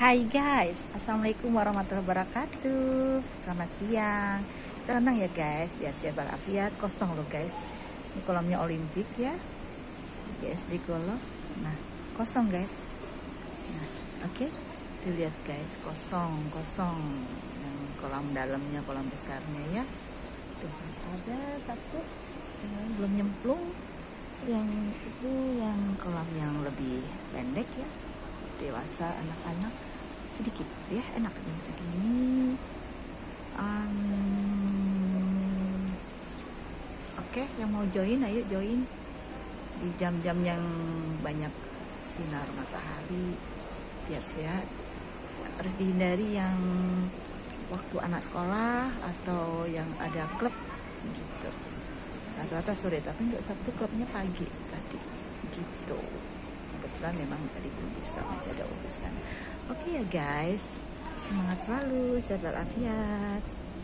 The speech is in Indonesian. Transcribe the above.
Hai guys, assalamualaikum warahmatullahi wabarakatuh. Selamat siang. Tenang ya guys, biar sehat walafiat. Kosong loh guys. Ini kolamnya Olimpik ya, GSD Golo. Nah, kosong guys. Nah, oke. Tuh lihat guys, kosong. Yang kolam dalamnya, kolam besarnya ya. Tuh ada satu yang belum nyemplung. Yang itu yang kolam yang lebih pendek ya. Dewasa, anak-anak sedikit ya, enak jam segini. Oke, yang mau join ayo join di jam-jam yang banyak sinar matahari biar sehat. Harus dihindari yang waktu anak sekolah atau yang ada klub gitu. Rata-rata sore, tapi untuk Sabtu klubnya pagi tadi gitu. Kebetulan memang tadi belum bisa, masih ada urusan. Oke ya guys, semangat selalu, sehat walafiat.